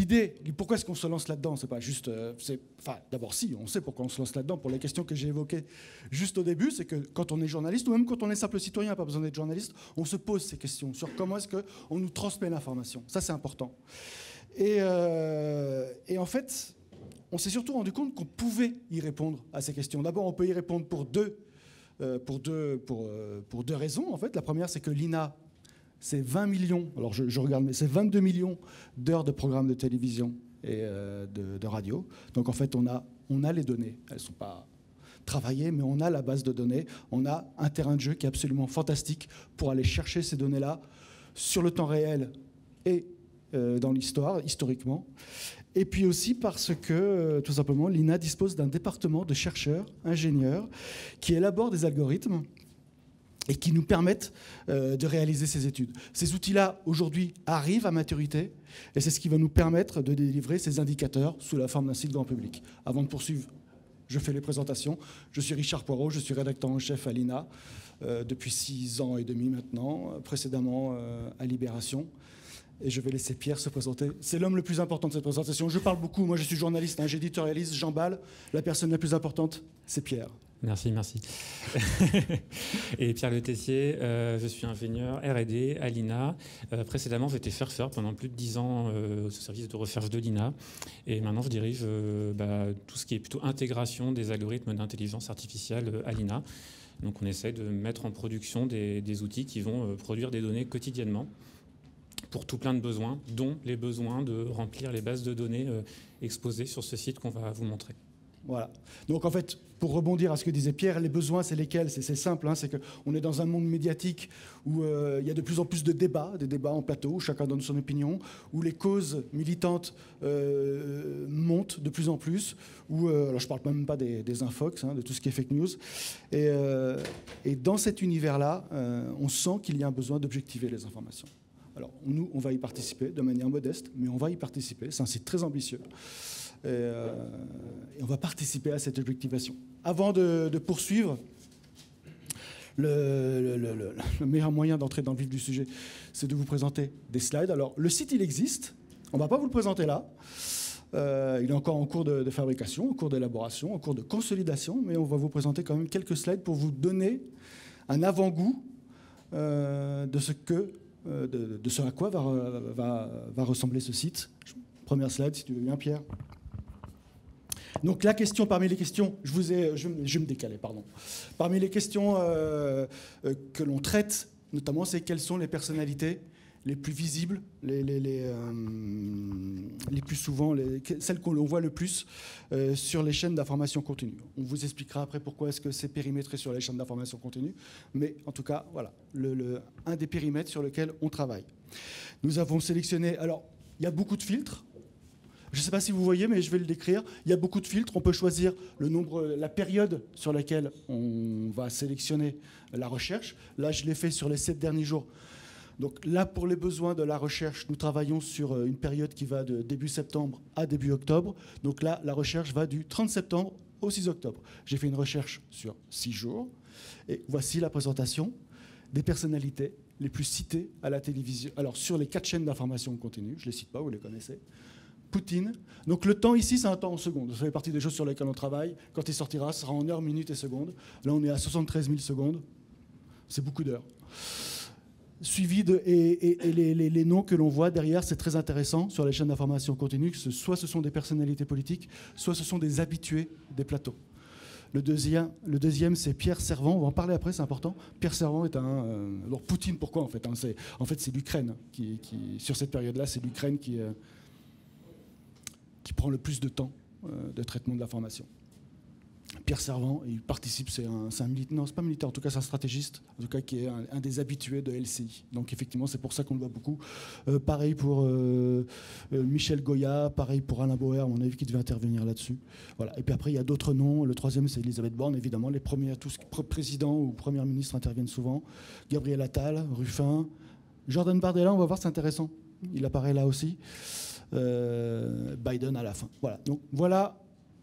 l'idée, pourquoi est-ce qu'on se lance là-dedans? C'est pas juste... enfin, d'abord, si, on sait pourquoi on se lance là-dedans, pour les questions que j'ai évoquées juste au début, c'est que quand on est journaliste, ou même quand on est simple citoyen, pas besoin d'être journaliste, on se pose ces questions sur comment est-ce qu'on nous transmet l'information. Ça, c'est important. Et en fait, on s'est surtout rendu compte qu'on pouvait y répondre à ces questions. D'abord, on peut y répondre pour deux raisons, en fait. La première, c'est que l'INA, c'est 20 millions, alors je regarde, mais c'est 22 millions d'heures de programmes de télévision et de radio. Donc en fait, on a les données. Elles ne sont pas travaillées, mais on a la base de données. On a un terrain de jeu qui est absolument fantastique pour aller chercher ces données-là sur le temps réel et dans l'histoire, historiquement. Et puis aussi parce que, tout simplement, l'INA dispose d'un département de chercheurs, ingénieurs, qui élaborent des algorithmes et qui nous permettent de réaliser ces études. Ces outils-là, aujourd'hui, arrivent à maturité, et c'est ce qui va nous permettre de délivrer ces indicateurs sous la forme d'un site grand public. Avant de poursuivre, je fais les présentations. Je suis Richard Poirot, je suis rédacteur en chef à l'INA depuis 6 ans et demi maintenant, précédemment à Libération. Et je vais laisser Pierre se présenter. C'est l'homme le plus important de cette présentation. Je parle beaucoup, moi je suis journaliste, hein, j'éditorialise, j'emballe. La personne la plus importante, c'est Pierre. Merci. Et Pierre Le Tessier, je suis ingénieur R&D à l'INA. Précédemment, j'étais chercheur pendant plus de 10 ans au service de recherche de l'INA. Et maintenant, je dirige tout ce qui est plutôt intégration des algorithmes d'intelligence artificielle à l'INA. Donc on essaie de mettre en production des outils qui vont produire des données quotidiennement pour tout plein de besoins, dont les besoins de remplir les bases de données exposées sur ce site qu'on va vous montrer. Voilà. Donc en fait, pour rebondir à ce que disait Pierre, les besoins, c'est lesquels? C'est simple, hein, c'est qu'on est dans un monde médiatique où il y a de plus en plus de débats, des débats en plateau, où chacun donne son opinion, où les causes militantes montent de plus en plus, où, alors je ne parle même pas des infox, hein, de tout ce qui est fake news. Et dans cet univers-là, on sent qu'il y a un besoin d'objectiver les informations. Alors nous, on va y participer de manière modeste, mais on va y participer. C'est un site très ambitieux. Et on va participer à cette objectivation. Avant de poursuivre, le meilleur moyen d'entrer dans le vif du sujet, c'est de vous présenter des slides. Alors, le site, il existe. On ne va pas vous le présenter là. Il est encore en cours de fabrication, en cours d'élaboration, en cours de consolidation, mais on va vous présenter quand même quelques slides pour vous donner un avant-goût de ce à quoi va ressembler ce site. Première slide, si tu veux bien, Pierre. Donc la question, parmi les questions, je vais me décaler, pardon. Parmi les questions que l'on traite, notamment, c'est quelles sont les personnalités les plus visibles, les plus souvent, celles qu'on voit le plus sur les chaînes d'information continue. On vous expliquera après pourquoi est-ce que c'est périmétré sur les chaînes d'information continue, mais en tout cas, voilà, un des périmètres sur lesquels on travaille. Nous avons sélectionné, alors, il y a beaucoup de filtres. Je ne sais pas si vous voyez, mais je vais le décrire. Il y a beaucoup de filtres. On peut choisir le nombre, la période sur laquelle on va sélectionner la recherche. Là, je l'ai fait sur les 7 derniers jours. Donc là, pour les besoins de la recherche, nous travaillons sur une période qui va de début septembre à début octobre. Donc là, la recherche va du 30 septembre au 6 octobre. J'ai fait une recherche sur 6 jours. Et voici la présentation des personnalités les plus citées à la télévision. Alors, sur les 4 chaînes d'information continue, je ne les cite pas, vous les connaissez. Poutine. Donc le temps ici, c'est un temps en secondes. Ça fait partie des choses sur lesquelles on travaille. Quand il sortira, ce sera en heures, minutes et secondes. Là, on est à 73 000 secondes. C'est beaucoup d'heures. Suivi et les noms que l'on voit derrière, c'est très intéressant sur les chaînes d'information continue. Soit ce sont des personnalités politiques, soit ce sont des habitués des plateaux. Le deuxième, c'est Pierre Servant. On va en parler après, c'est important. Pierre Servant est un... alors Poutine, pourquoi en fait, hein, c'est l'Ukraine qui, sur cette période-là, c'est l'Ukraine qui prend le plus de temps de traitement de l'information. Pierre Servant, il participe, c'est un militaire, non, c'est pas militaire, en tout cas c'est un stratégiste, en tout cas qui est un des habitués de LCI. Donc effectivement, c'est pour ça qu'on le voit beaucoup. Pareil pour Michel Goya, pareil pour Alain Bauer, on a vu qu'il devait intervenir là-dessus. Voilà. Et puis après, il y a d'autres noms. Le troisième, c'est Elisabeth Borne, évidemment. Les premiers, tous présidents ou premiers ministres interviennent souvent. Gabriel Attal, Ruffin. Jordan Bardella, on va voir, c'est intéressant. Il apparaît là aussi. Biden à la fin. Voilà. Donc voilà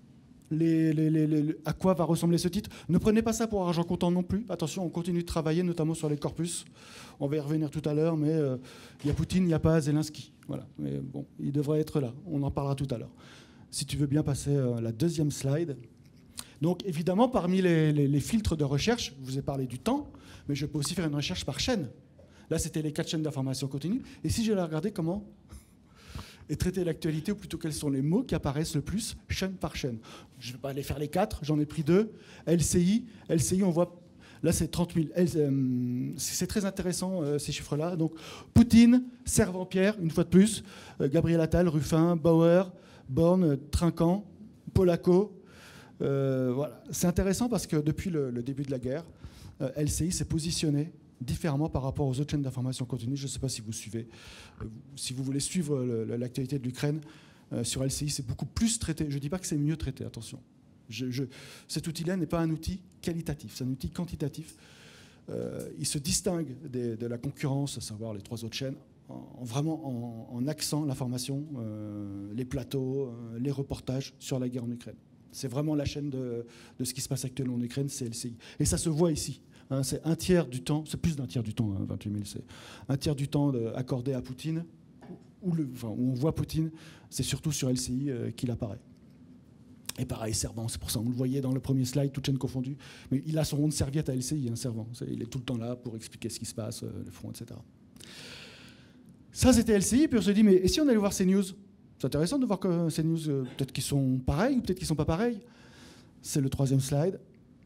à quoi va ressembler ce titre. Ne prenez pas ça pour argent comptant non plus. Attention, on continue de travailler, notamment sur les corpus. On va y revenir tout à l'heure, mais il y a Poutine, il n'y a pas Zelensky. Voilà. Mais bon, il devrait être là. On en parlera tout à l'heure. Si tu veux bien passer la deuxième slide. Donc, évidemment, parmi les filtres de recherche, je vous ai parlé du temps, mais je peux aussi faire une recherche par chaîne. Là, c'était les 4 chaînes d'information continue. Et si je vais regarder comment et traiter l'actualité, ou plutôt quels sont les mots qui apparaissent le plus, chaîne par chaîne. Je ne vais pas aller faire les 4, j'en ai pris 2. LCI, on voit, là c'est 30 000. C'est très intéressant ces chiffres-là. Donc Poutine, Servan-Pierre, une fois de plus, Gabriel Attal, Ruffin, Bauer, Borne, Trinquant, Polaco. Voilà. C'est intéressant parce que depuis le début de la guerre, LCI s'est positionné différemment par rapport aux autres chaînes d'information continue. Je ne sais pas si vous suivez. Si vous voulez suivre l'actualité de l'Ukraine, sur LCI, c'est beaucoup plus traité. Je ne dis pas que c'est mieux traité, attention. Cet outil-là n'est pas un outil qualitatif, c'est un outil quantitatif. Il se distingue de la concurrence, à savoir les 3 autres chaînes, vraiment en axant l'information, les plateaux, les reportages sur la guerre en Ukraine. C'est vraiment la chaîne de ce qui se passe actuellement en Ukraine, c'est LCI. Et ça se voit ici. Hein, c'est un tiers du temps, c'est plus d'un tiers du temps, 28 000, c'est un tiers du temps accordé à Poutine, où on voit Poutine, c'est surtout sur LCI qu'il apparaît. Et pareil, Servan, c'est pour ça, on le voyait dans le premier slide, toute chaîne confondue, mais il a son rond de serviette à LCI, Servan. Il est tout le temps là pour expliquer ce qui se passe, le front, etc. Ça, c'était LCI, puis on se dit, mais et si on allait voir ces news? C'est intéressant de voir que ces news, peut-être qu'ils sont pareils, ou peut-être qu'ils ne sont pas pareils. C'est le 3e slide.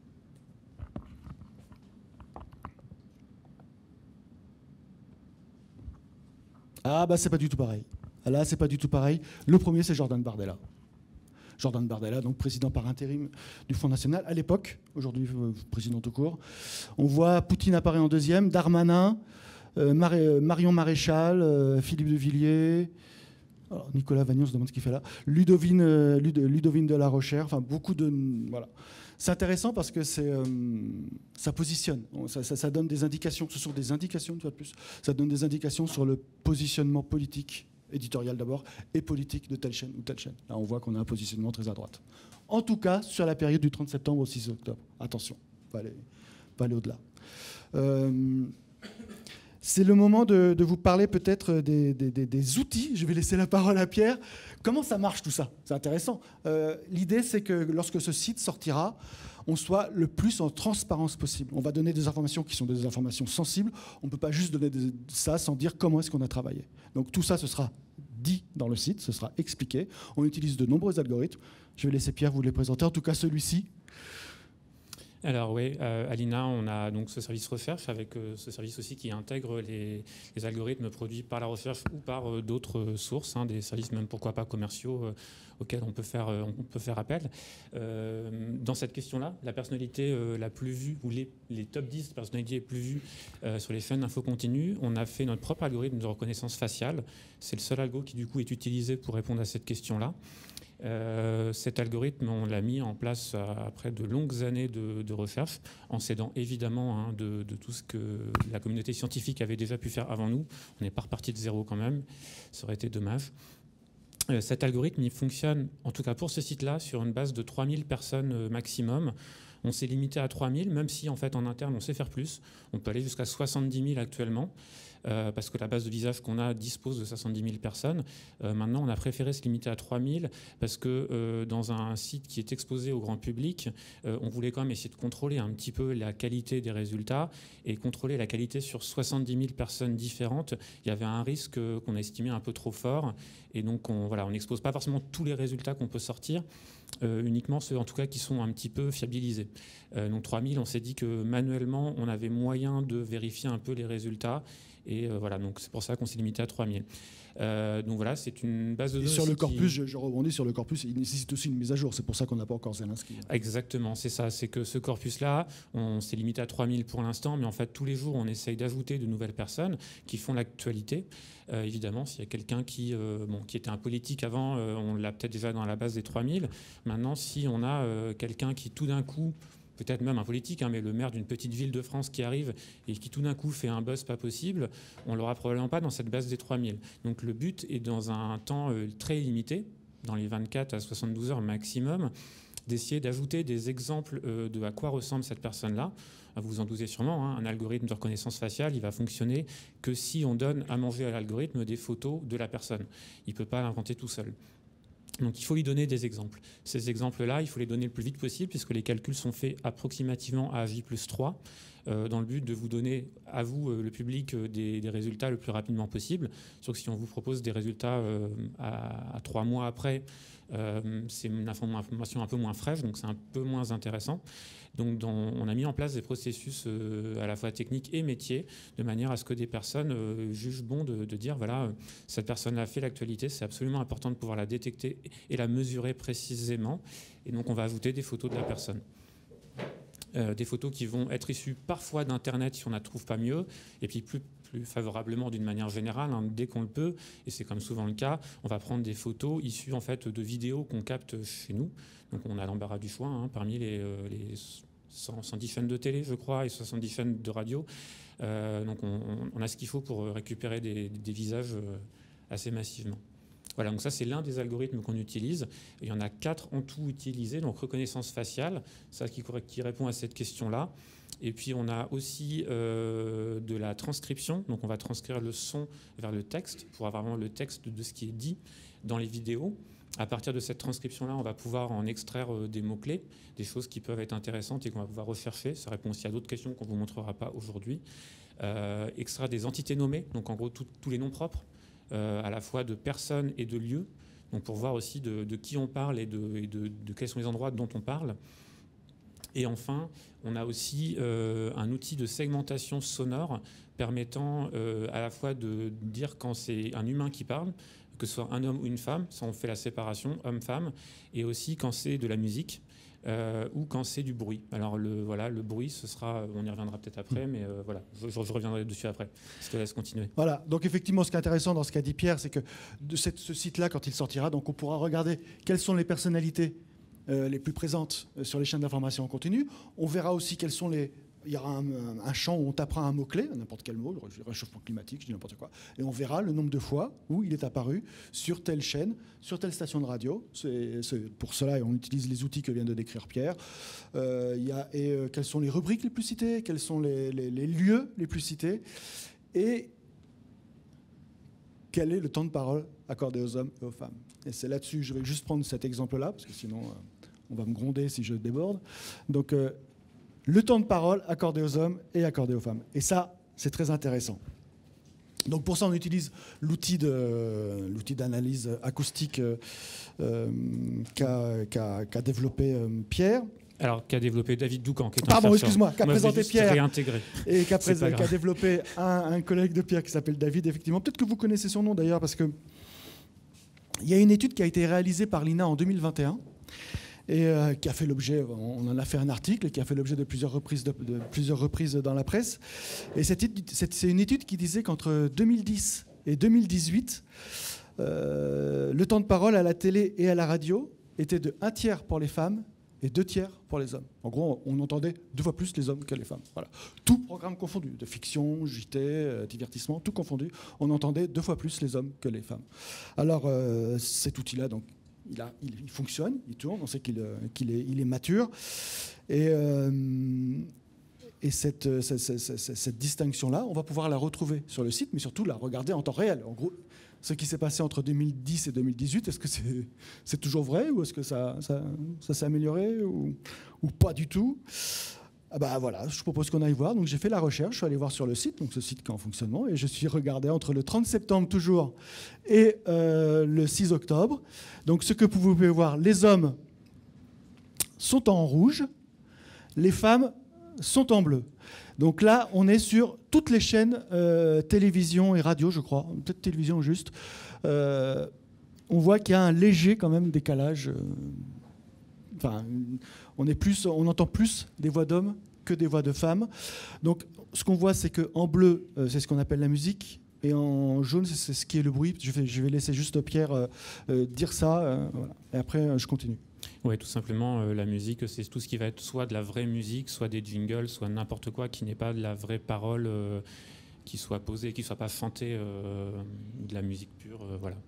Ah bah c'est pas du tout pareil. Là, c'est pas du tout pareil. Le premier, c'est Jordan Bardella. Jordan Bardella, donc président par intérim du Front National à l'époque, aujourd'hui président tout court. On voit Poutine apparaît en 2e, Darmanin, Marion Maréchal, Philippe de Villiers, Nicolas Vagnon se demande ce qu'il fait là, Ludovine de la Rochère, enfin beaucoup de... Voilà. C'est intéressant parce que ça positionne, ça donne des indications, ce sont des indications une fois de plus, ça donne des indications sur le positionnement politique, éditorial d'abord, et politique de telle chaîne ou telle chaîne. Là on voit qu'on a un positionnement très à droite. En tout cas, sur la période du 30 septembre au 6 octobre. Attention, pas aller au-delà. C'est le moment de vous parler peut-être des outils. Je vais laisser la parole à Pierre. Comment ça marche tout ça? C'est intéressant. L'idée, c'est que lorsque ce site sortira, on soit le plus en transparence possible. On va donner des informations qui sont des informations sensibles. On ne peut pas juste donner ça sans dire comment est-ce qu'on a travaillé. Donc tout ça, ce sera dit dans le site, ce sera expliqué. On utilise de nombreux algorithmes. Je vais laisser Pierre vous les présenter. En tout cas, celui-ci. Alors oui, à l'INA, on a donc ce service recherche avec ce service aussi qui intègre les algorithmes produits par la recherche ou par d'autres sources, des services même pourquoi pas commerciaux auxquels on peut faire appel. Dans cette question-là, la personnalité la plus vue ou les top 10 personnalités les plus vues sur les chaînes d'info continue, on a fait notre propre algorithme de reconnaissance faciale. C'est le seul algo qui du coup est utilisé pour répondre à cette question-là. Cet algorithme, on l'a mis en place après de longues années de recherche, en s'aidant évidemment de tout ce que la communauté scientifique avait déjà pu faire avant nous. On n'est pas reparti de zéro quand même, ça aurait été dommage. Cet algorithme, il fonctionne, en tout cas pour ce site-là, sur une base de 3000 personnes maximum. On s'est limité à 3000, même si en fait en interne on sait faire plus. On peut aller jusqu'à 70 000 actuellement. Parce que la base de visage qu'on a dispose de 70 000 personnes. Maintenant, on a préféré se limiter à 3 000 parce que dans un site qui est exposé au grand public, on voulait quand même essayer de contrôler un petit peu la qualité des résultats et contrôler la qualité sur 70 000 personnes différentes. Il y avait un risque qu'on a estimé un peu trop fort et donc on n'expose pas forcément tous les résultats qu'on peut sortir. Uniquement ceux en tout cas qui sont un petit peu fiabilisés. Donc 3000, on s'est dit que manuellement on avait moyen de vérifier un peu les résultats et voilà, donc c'est pour ça qu'on s'est limité à 3000. Donc voilà, c'est une base de données. Sur le corpus, je rebondis sur le corpus, il nécessite aussi une mise à jour, c'est pour ça qu'on n'a pas encore Zelensky. Exactement, c'est ça, c'est que ce corpus-là, on s'est limité à 3000 pour l'instant, mais en fait tous les jours on essaye d'ajouter de nouvelles personnes qui font l'actualité. Évidemment, s'il y a quelqu'un qui était un politique avant, on l'a peut-être déjà dans la base des 3000. Maintenant, si on a quelqu'un qui tout d'un coup, peut-être même un politique, mais le maire d'une petite ville de France qui arrive et qui tout d'un coup fait un buzz pas possible, on ne l'aura probablement pas dans cette base des 3000. Donc le but est dans un temps très limité, dans les 24 à 72 heures maximum, d'essayer d'ajouter des exemples de à quoi ressemble cette personne-là. Vous vous en doutez sûrement, hein, un algorithme de reconnaissance faciale, il va fonctionner que si on donne à manger à l'algorithme des photos de la personne. Il ne peut pas l'inventer tout seul. Donc il faut lui donner des exemples. Ces exemples-là, il faut les donner le plus vite possible puisque les calculs sont faits approximativement à J+3 dans le but de vous donner à vous, le public, des résultats le plus rapidement possible. Sauf que si on vous propose des résultats à 3 mois après, c'est une information un peu moins fraîche, donc c'est un peu moins intéressant. Donc on a mis en place des processus à la fois techniques et métiers, de manière à ce que des personnes jugent bon de dire, voilà, cette personne a fait l'actualité, c'est absolument important de pouvoir la détecter et la mesurer précisément. Et donc on va ajouter des photos de la personne. Des photos qui vont être issues parfois d'Internet si on ne trouve pas mieux, et puis plus favorablement d'une manière générale, hein, dès qu'on le peut, et c'est comme souvent le cas, on va prendre des photos issues en fait, de vidéos qu'on capte chez nous. Donc on a l'embarras du choix, hein, parmi les 110 chaînes de télé, je crois, et 70 chaînes de radio. Donc on a ce qu'il faut pour récupérer des visages assez massivement. Voilà, donc ça c'est l'un des algorithmes qu'on utilise. Il y en a 4 en tout utilisés, donc reconnaissance faciale, ça qui répond à cette question-là. Et puis on a aussi de la transcription, donc on va transcrire le son vers le texte pour avoir vraiment le texte de ce qui est dit dans les vidéos. À partir de cette transcription-là, on va pouvoir en extraire des mots-clés, des choses qui peuvent être intéressantes et qu'on va pouvoir rechercher. Ça répond aussi à d'autres questions qu'on ne vous montrera pas aujourd'hui. Extraire des entités nommées, donc en gros tous les noms propres, à la fois de personnes et de lieux, donc pour voir aussi de qui on parle et de quels sont les endroits dont on parle. Et enfin, on a aussi un outil de segmentation sonore permettant à la fois de dire quand c'est un humain qui parle, que ce soit un homme ou une femme, ça on fait la séparation homme-femme, et aussi quand c'est de la musique ou quand c'est du bruit. Alors le bruit, ce sera, on y reviendra peut-être après, mais voilà, je reviendrai dessus après. Je te laisse continuer. Voilà, donc effectivement, ce qui est intéressant dans ce qu'a dit Pierre, c'est que de ce site-là, quand il sortira, donc on pourra regarder quelles sont les personnalités les plus présentes sur les chaînes d'information en continu. On verra aussi quels sont les... Il y aura un champ où on tapera un mot-clé, n'importe quel mot, le réchauffement climatique, je dis n'importe quoi, et on verra le nombre de fois où il est apparu sur telle chaîne, sur telle station de radio. C'est pour cela, on utilise les outils que vient de décrire Pierre. Quelles sont les rubriques les plus citées, quels sont les lieux les plus cités, et quel est le temps de parole accordé aux hommes et aux femmes. Et c'est là-dessus, je vais juste prendre cet exemple-là, parce que sinon on va me gronder si je déborde. Donc le temps de parole accordé aux hommes et accordé aux femmes. Et ça, c'est très intéressant. Donc pour ça, on utilise l'outil d'analyse acoustique qu'a développé Pierre. Alors, qu'a développé David Doucan, qui est un Pardon, excuse-moi, qu'a présenté Pierre. Réintégré. Et qu'a développé un collègue de Pierre qui s'appelle David, effectivement. Peut-être que vous connaissez son nom d'ailleurs, parce qu'il y a une étude qui a été réalisée par l'INA en 2021 et qui a fait l'objet, on en a fait un article, qui a fait l'objet de plusieurs reprises dans la presse. Et c'est une étude qui disait qu'entre 2010 et 2018, le temps de parole à la télé et à la radio était de 1/3 pour les femmes et 2/3 pour les hommes. En gros, on entendait 2 fois plus les hommes que les femmes. Voilà. Tout programme confondu, de fiction, JT, divertissement, tout confondu, on entendait 2 fois plus les hommes que les femmes. Alors, cet outil-là, donc, il fonctionne, il tourne, on sait qu'il est mature. Et cette distinction-là, on va pouvoir la retrouver sur le site, mais surtout la regarder en temps réel. En gros, ce qui s'est passé entre 2010 et 2018, est-ce que c'est toujours vrai, ou est-ce que ça s'est amélioré, ou pas du tout? Ah bah voilà, je propose qu'on aille voir. Donc j'ai fait la recherche, je suis allé voir sur le site, donc ce site qui est en fonctionnement, et je suis regardé entre le 30 septembre toujours et le 6 octobre. Donc ce que vous pouvez voir, les hommes sont en rouge, les femmes sont en bleu. Donc là, on est sur toutes les chaînes télévision et radio, je crois, peut-être télévision juste. On voit qu'il y a un léger quand même décalage. On entend plus des voix d'hommes que des voix de femmes. Donc ce qu'on voit, c'est qu'en bleu, c'est ce qu'on appelle la musique, et en jaune, c'est ce qui est le bruit. Je vais laisser juste Pierre dire ça, voilà. Et après, je continue. Oui, tout simplement, la musique, c'est tout ce qui va être soit de la vraie musique, soit des jingles, soit n'importe quoi qui n'est pas de la vraie parole qui soit posée, qui ne soit pas chantée, de la musique pure, voilà.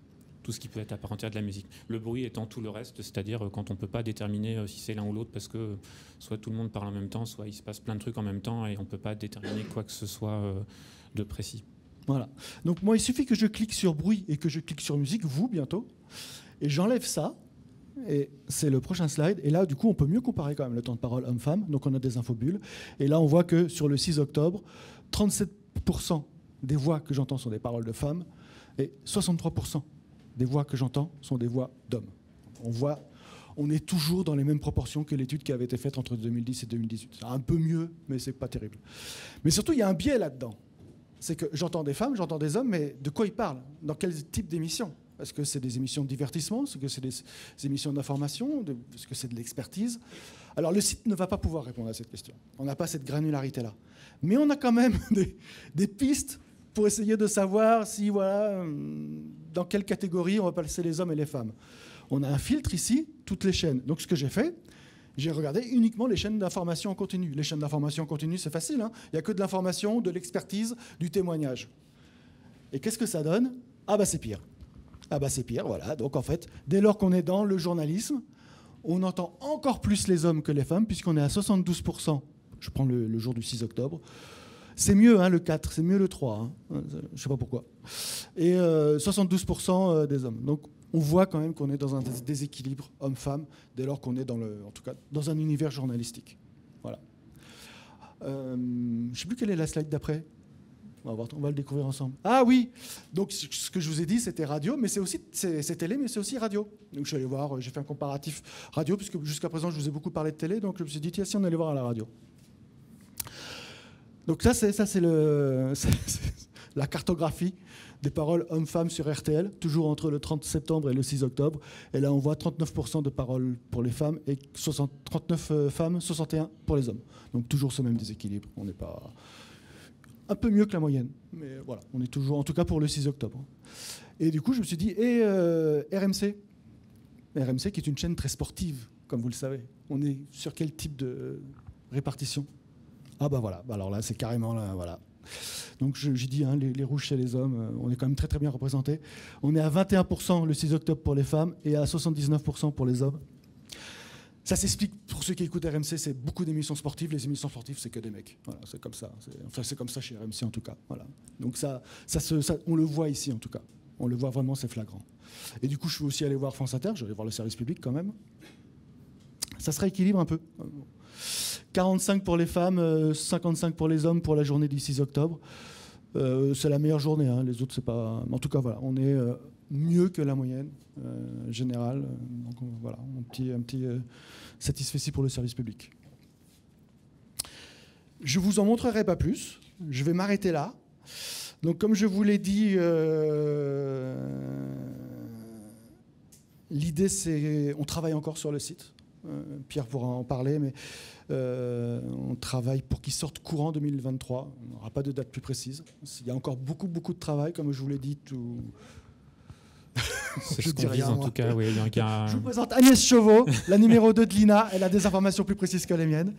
tout ce qui peut être apparenté à de la musique. Le bruit étant tout le reste, c'est-à-dire quand on ne peut pas déterminer si c'est l'un ou l'autre parce que soit tout le monde parle en même temps, soit il se passe plein de trucs en même temps et on ne peut pas déterminer quoi que ce soit de précis. Voilà. Donc moi, il suffit que je clique sur bruit et que je clique sur musique, vous bientôt, et j'enlève ça. Et c'est le prochain slide. Et là, du coup, on peut mieux comparer quand même le temps de parole homme-femme. Donc on a des infobulles. Et là, on voit que sur le 6 octobre, 37% des voix que j'entends sont des paroles de femmes et 63% des voix que j'entends sont des voix d'hommes. On est toujours dans les mêmes proportions que l'étude qui avait été faite entre 2010 et 2018. C'est un peu mieux, mais c'est pas terrible. Mais surtout, il y a un biais là-dedans. C'est que j'entends des femmes, j'entends des hommes, mais de quoi ils parlent? Dans quel type d'émission? Est-ce que c'est des émissions de divertissement? Est-ce que c'est des émissions d'information? Est-ce que c'est de l'expertise? Alors le site ne va pas pouvoir répondre à cette question. On n'a pas cette granularité-là. Mais on a quand même des pistes pour essayer de savoir si, voilà, dans quelle catégorie on va placer les hommes et les femmes. On a un filtre ici, toutes les chaînes. Donc ce que j'ai fait, j'ai regardé uniquement les chaînes d'information en continu. Les chaînes d'information en continu, c'est facile, hein. Il n'y a que de l'information, de l'expertise, du témoignage. Et qu'est-ce que ça donne? Ah bah c'est pire. Ah bah c'est pire, voilà. Donc en fait, dès lors qu'on est dans le journalisme, on entend encore plus les hommes que les femmes, puisqu'on est à 72%. Je prends le jour du 6 octobre. C'est mieux, hein, le 4, c'est mieux le 3. Hein. Je ne sais pas pourquoi. Et 72% des hommes. Donc on voit quand même qu'on est dans un déséquilibre homme-femme, dès lors qu'on est en tout cas, dans un univers journalistique. Voilà. Je ne sais plus quelle est la slide d'après. On va le découvrir ensemble. Ah oui, donc ce que je vous ai dit, c'était radio, mais c'est télé, mais c'est aussi radio. Donc je suis allé voir, j'ai fait un comparatif radio, puisque jusqu'à présent, je vous ai beaucoup parlé de télé, donc je me suis dit, tiens, si on allait voir à la radio. Donc ça, c'est la cartographie des paroles hommes-femmes sur RTL, toujours entre le 30 septembre et le 6 octobre. Et là, on voit 39% de paroles pour les femmes et 39 femmes, 61 pour les hommes. Donc toujours ce même déséquilibre. On n'est pas... un peu mieux que la moyenne. Mais voilà, on est toujours, en tout cas pour le 6 octobre. Et du coup, je me suis dit, et RMC RMC qui est une chaîne très sportive, comme vous le savez. On est sur quel type de répartition? Ah bah voilà, alors là, c'est carrément là, voilà. Donc j'ai dit, hein, les rouges chez les hommes, on est quand même très très bien représentés. On est à 21% le 6 octobre pour les femmes et à 79% pour les hommes. Ça s'explique, pour ceux qui écoutent RMC, c'est beaucoup d'émissions sportives. Les émissions sportives, c'est que des mecs. Voilà, c'est comme ça. Enfin, c'est comme ça chez RMC, en tout cas. Voilà. Donc ça, on le voit ici, en tout cas. On le voit vraiment, c'est flagrant. Et du coup, je suis aussi allé voir France Inter. Je vais aller voir le service public, quand même. Ça se rééquilibre un peu. 45 pour les femmes, 55 pour les hommes pour la journée du 6 octobre. C'est la meilleure journée. Hein. Les autres, c'est pas... En tout cas, voilà, on est mieux que la moyenne générale. Donc voilà, un petit satisfait pour le service public. Je vous en montrerai pas plus. Je vais m'arrêter là. Donc, comme je vous l'ai dit, l'idée, c'est... On travaille encore sur le site. Pierre pourra en parler, mais on travaille pour qu'il sorte courant 2023. On n'aura pas de date plus précise. Il y a encore beaucoup de travail, comme je vous l'ai dit. C'est ce qu'on vise en tout cas. Oui, Je vous présente Agnès Chauveau, la numéro 2 de l'INA. Elle a des informations plus précises que les miennes.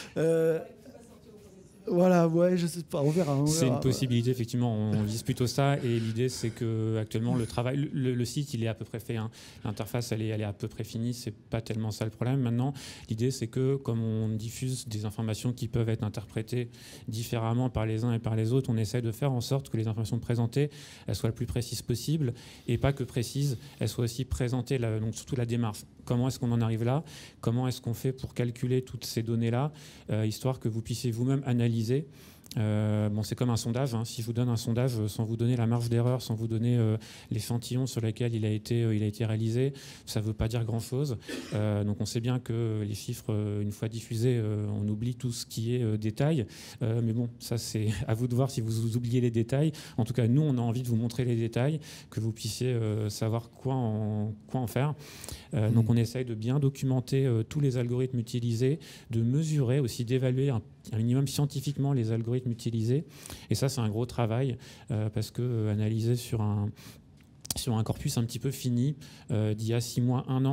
Voilà, ouais, je sais pas, on verra. C'est une possibilité, effectivement, on vise plutôt ça. Et l'idée, c'est que actuellement, le travail, le site, il est à peu près fait. Hein. L'interface, elle est à peu près finie. C'est pas tellement ça le problème. Maintenant, l'idée, c'est que comme on diffuse des informations qui peuvent être interprétées différemment par les uns et par les autres, on essaie de faire en sorte que les informations présentées, elles soient le plus précises possible, et pas que précises, elles soient aussi présentées, donc surtout la démarche. Comment est-ce qu'on en arrive là? Comment est-ce qu'on fait pour calculer toutes ces données-là, histoire que vous puissiez vous-même analyser. Bon, c'est comme un sondage. Hein. Si je vous donne un sondage sans vous donner la marge d'erreur, sans vous donner l'échantillon sur lequel il a été réalisé, ça ne veut pas dire grand-chose. Donc on sait bien que les chiffres, une fois diffusés, on oublie tout ce qui est détail. Mais bon, ça c'est à vous de voir si vous oubliez les détails. En tout cas, nous, on a envie de vous montrer les détails, que vous puissiez savoir quoi en faire. Donc on essaye de bien documenter tous les algorithmes utilisés, de mesurer aussi, d'évaluer un minimum scientifiquement les algorithmes utilisés. Et ça, c'est un gros travail parce que analyser sur un corpus un petit peu fini d'il y a 6 mois, 1 an,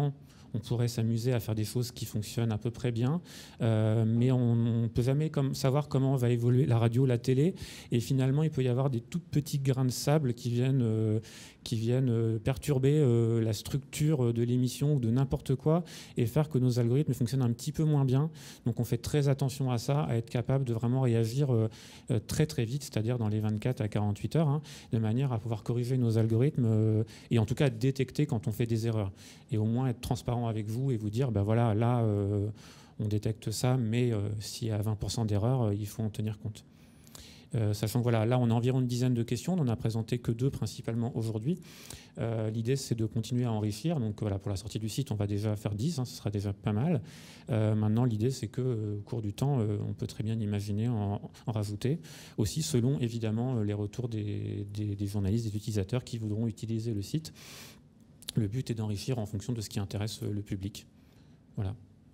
on pourrait s'amuser à faire des choses qui fonctionnent à peu près bien, mais on ne peut jamais savoir comment va évoluer la radio, la télé, et finalement il peut y avoir des tout petits grains de sable qui viennent perturber la structure de l'émission ou de n'importe quoi et faire que nos algorithmes fonctionnent un petit peu moins bien. Donc on fait très attention à ça, à être capable de vraiment réagir très très vite, c'est-à-dire dans les 24 à 48 heures, hein, de manière à pouvoir corriger nos algorithmes et en tout cas détecter quand on fait des erreurs. Et au moins être transparent avec vous et vous dire, ben voilà, là on détecte ça, mais s'il y a 20% d'erreurs, il faut en tenir compte. Sachant que voilà, là on a environ une dizaine de questions, on n'en a présenté que 2 principalement aujourd'hui. L'idée c'est de continuer à enrichir, donc voilà, pour la sortie du site on va déjà faire 10, hein, ce sera déjà pas mal. Maintenant l'idée c'est qu'au cours du temps on peut très bien imaginer en rajouter, aussi selon évidemment les retours des journalistes, des utilisateurs qui voudront utiliser le site. Le but est d'enrichir en fonction de ce qui intéresse le public. Voilà.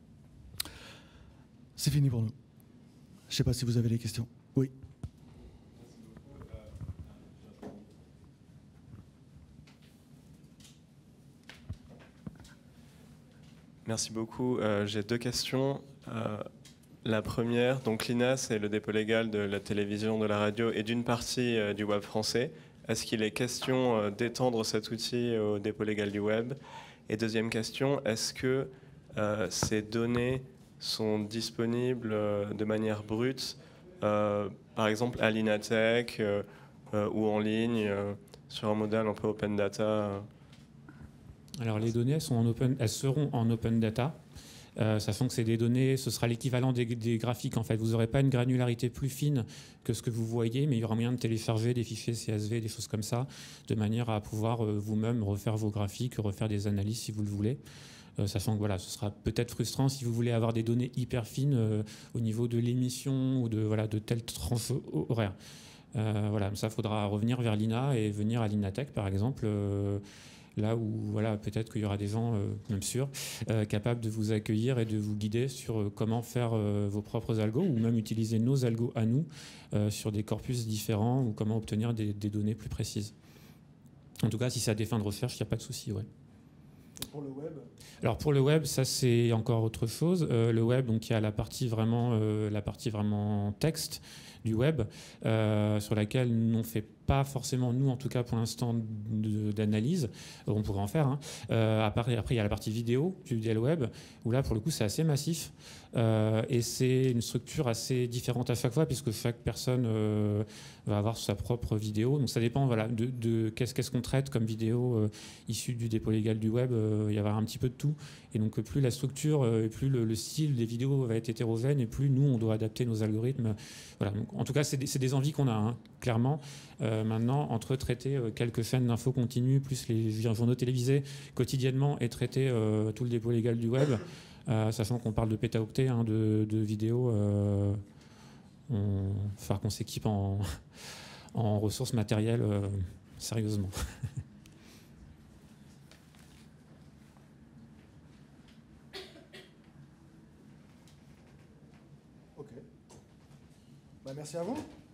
C'est fini pour nous. Je ne sais pas si vous avez des questions. Oui. Merci beaucoup. J'ai 2 questions. La première, donc l'INA, c'est le dépôt légal de la télévision, de la radio et d'une partie du web français. Est-ce qu'il est question d'étendre cet outil au dépôt légal du web? Et deuxième question, est-ce que ces données sont disponibles de manière brute, par exemple à l'INATech ou en ligne, sur un modèle un peu open data? Alors les données elles seront en open data, sachant que c'est des données, ce sera l'équivalent des graphiques en fait. Vous n'aurez pas une granularité plus fine que ce que vous voyez, mais il y aura moyen de télécharger des fichiers CSV, des choses comme ça, de manière à pouvoir vous-même refaire vos graphiques, refaire des analyses si vous le voulez. Sachant que voilà, ce sera peut-être frustrant si vous voulez avoir des données hyper fines au niveau de l'émission ou de telle tranche horaire. Voilà, ça faudra revenir vers l'INA et venir à l'INATech par exemple. Là où voilà, peut-être qu'il y aura des gens, même sûrs, capables de vous accueillir et de vous guider sur comment faire vos propres algos ou même utiliser nos algos à nous sur des corpus différents ou comment obtenir des données plus précises. En tout cas, si c'est à des fins de recherche, il n'y a pas de souci. Ouais. Et pour le web? Alors pour le web, ça c'est encore autre chose. Le web, donc il y a la partie vraiment texte du web sur laquelle on ne fait pas forcément, nous en tout cas pour l'instant, d'analyse. On pourrait en faire. Hein. Après, il y a la partie vidéo du DL Web, où là, pour le coup, c'est assez massif. Et c'est une structure assez différente à chaque fois, puisque chaque personne va avoir sa propre vidéo. Donc ça dépend voilà, de qu'est-ce qu'on traite comme vidéo issue du dépôt légal du web. Il y aura un petit peu de tout. Et donc plus la structure et plus le style des vidéos va être hétérogène, et plus nous, on doit adapter nos algorithmes. Voilà. Donc, en tout cas, c'est des envies qu'on a, hein, clairement. Maintenant, entre traiter quelques chaînes d'infos continues, plus les journaux télévisés quotidiennement, et traiter tout le dépôt légal du web, sachant qu'on parle de pétaoctets hein, de vidéos, il va falloir qu'on s'équipe en ressources matérielles sérieusement. Ok. Bah, merci à vous.